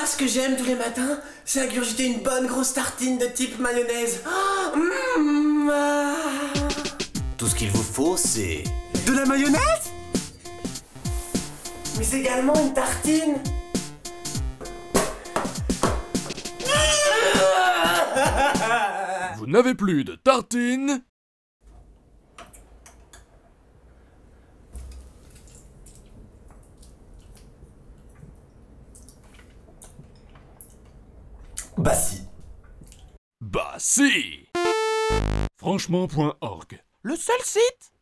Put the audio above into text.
ce que j'aime tous les matins, c'est ingurgiter une bonne grosse tartine de type mayonnaise. Tout ce qu'il vous faut, c'est... De la mayonnaise? Mais c'est également une tartine. Vous n'avez plus de tartines? Bah si. Bah si! Franchement.org. Le seul site